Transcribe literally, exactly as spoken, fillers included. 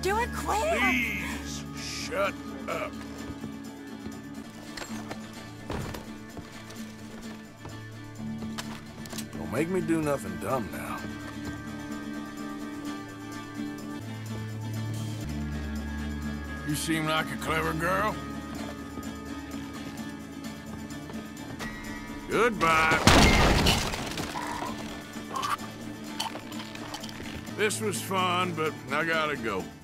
Do it quick! Please, shut up. Don't make me do nothing dumb now. You seem like a clever girl. Goodbye. This was fun, but I gotta go.